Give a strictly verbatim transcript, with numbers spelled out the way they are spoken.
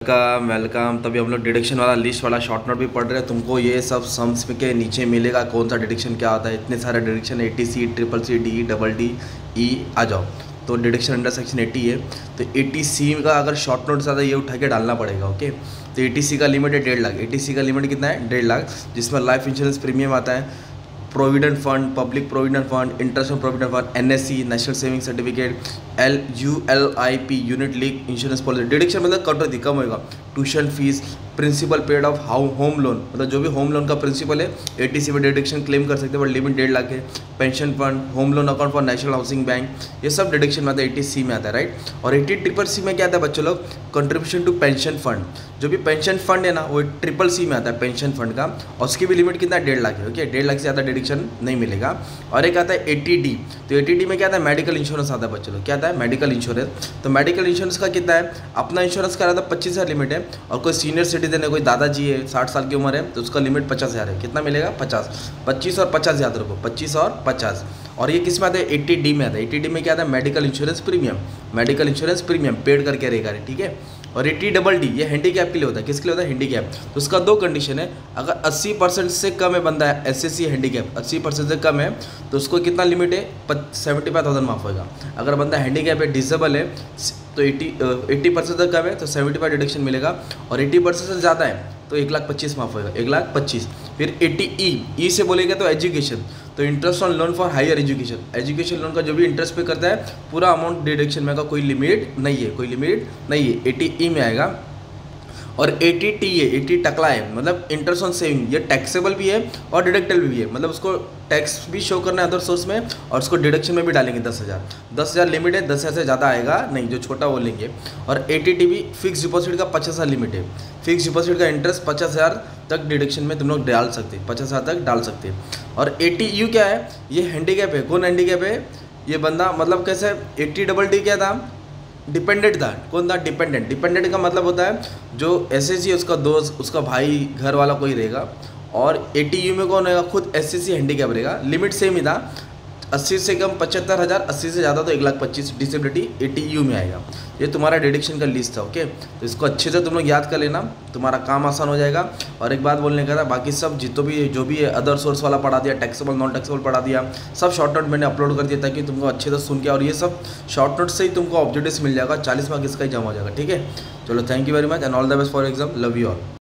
Welcome welcome. तभी हम लोग डिडक्शन वाला लिस्ट वाला शॉर्ट नोट भी पढ़ रहे हैं। तुमको ये सब सम्स के नीचे मिलेगा कौन सा डिडक्शन क्या होता है। इतने सारे deduction eighty C triple C D double D E आ जाओ। तो डिडक्शन अंडर सेक्शन एटी है, तो एटी सी का अगर शॉर्ट नोट ज़्यादा ये उठा के डालना पड़ेगा। ओके, तो एटी सी का लिमिट है डेढ़ लाख। एटी सी का लिमिट कितना है? डेढ़ लाख, जिसमें लाइफ इंश्योरेंस प्रीमियम आता है, provident fund, public provident fund, interest on provident fund, NSC national saving certificate, L U L I P unit link insurance policy. Deduction मतलब कटौती कम होगा। Tuition fees, principal paid of how home loan, मतलब जो भी home loan का principal है eighty C में डिडक्शन क्लेम कर सकते हैं, बट लिमिट डेढ़ लाख है। Pension fund, home loan account for national housing bank, ये सब डिडक्शन में आता है, एटी सी में आता है, राइट। और एटी ट्रिपल सी में क्या आता है बच्चों लोग? Contribution to pension fund. जो भी पेंशन फंड है ना वो ट्रिपल सी में आता है पेंशन फंड का, और उसकी भी लिमिट कितना है? डेढ़ लाख है। ओके, डेढ़ लाख से ज़्यादा डिडक्शन नहीं मिलेगा। और एक आता है एटी डी। तो एटी डी में क्या आता है? मेडिकल इंश्योरेंस आता है बच्चों लोग। क्या आता है? Medical insurance. तो मेडिकल इंश्योरेंस का कितना है? अपना इंश्योरेंस का रहता है पच्चीस हज़ार लिमिट है, और कोई सीनियर सिटीजन है, कोई दादाजी है, साठ साल की उम्र है, तो उसका लिमिट पचास हज़ार है। कितना मिलेगा? पचास। पच्चीस और पचास याद रखो, पच्चीस और पचास। और ये किस में आता है? एटी डी में आता है। एटी डी में क्या आता है? Medical insurance premium. Medical insurance premium paid करके रहेगा, ठीक है। और एटी डबल डी ये हैंडीकैप के लिए होता है। किसके लिए होता है? हैंडीकैप। तो उसका दो कंडीशन है। अगर अस्सी परसेंट से कम है बंदा है एस एस सी हैंडीकैप, अस्सी परसेंट से कम है, तो उसको कितना लिमिट है? सेवेंटी फाइव थाउजेंड माफ होगा। अगर बंदा हैंडीकैप है, डिसेबल है, तो एटी एट्टी परसेंट तक कम है तो सेवेंटी फाइव डिडक्शन मिलेगा, और एटी परसेंट से ज़्यादा है तो एक लाख पच्चीस माफ होगा, एक लाख पच्चीस। फिर एटी ई, ई से बोलेगा तो एजुकेशन, तो interest on loan for higher education, education loan का जो भी इंटरेस्ट पे करता है पूरा अमाउंट डिडक्शन में का कोई लिमिट नहीं है, कोई लिमिट नहीं है, एटी ई में आएगा। और एटी टी है, एटी टकला है, मतलब इंटरेस्ट ऑन सेविंग, ये टैक्सेबल भी है और डिडक्टेबल भी है, मतलब उसको टैक्स भी शो करना है अदर सोर्स में, और उसको डिडक्शन में भी डालेंगे दस हज़ार दस हज़ार लिमिट है, दस हज़ार से ज़्यादा आएगा नहीं, जो छोटा वो लेंगे। और एटी टी भी फिक्स डिपॉजिट का पचास हज़ार लिमिट है, फिक्स डिपॉजिट का इंटरेस्ट पचास हज़ार तक डिडक्शन में तुम लोग डाल सकते हैं, पचास हज़ार तक डाल सकते हैं। और एटी यू क्या है? ये हैंडीकैप है। कौन हैंडीकैप है? ये बंदा, मतलब कैसे? एटी डबल डी क्या था? डिपेंडेंट था। कौन था? डिपेंडेंट। डिपेंडेंट का मतलब होता है जो एस एस सी उसका दोस्त, उसका भाई, घर वाला कोई रहेगा। और एटी यू में कौन रहेगा? खुद एस एस सी हैंडीकैप रहेगा। लिमिट सेम ही था, अस्सी से कम पचहत्तर हज़ार, अस्सी से ज़्यादा तो एक लाख पच्चीस डिसेबिलिटी एटी यू में आएगा। ये तुम्हारा डिडक्शन का लिस्ट था। ओके, तो इसको अच्छे से तुम लोग याद कर लेना, तुम्हारा काम आसान हो जाएगा। और एक बात बोलने का था, बाकी सब जितो भी जो भी है अदर सोर्स वाला पढ़ा दिया, टैक्सेबल नॉन टैक्सेबल पढ़ा दिया, सब शॉर्ट नोट मैंने अपलोड कर दिया ताकि तुमको अच्छे से सुन के, और ये सब शॉर्ट नोट से ही तुमको ऑब्जेक्टिव्स मिल जाएगा, चालीस मार्क्स इसका ही जमा हो जाएगा, ठीक है। चलो, thank you very much and all the best for exam. Love you all.